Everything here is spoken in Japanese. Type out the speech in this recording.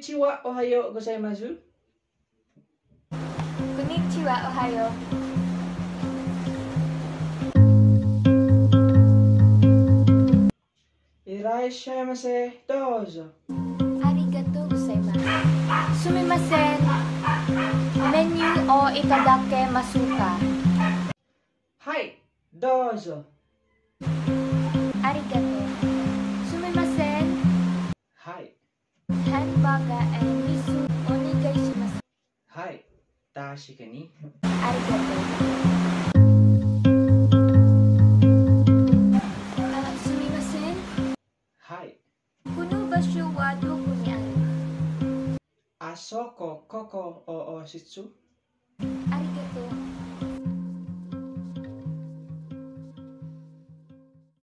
ちは、おはようございます。 こんにちは、おはよう。いらっしゃいませ。どうぞ。 ありがとうございます。すみません。メニューをいただけますか？ はい、どうぞ。 ありがとう。すみません。 はい。 ハンバーガー味噌お願いします。 はい、確かに。 ありがとう。すみません。 はい。 この場所はどこにある？ あそこ、ここ、お室。 ありがとう。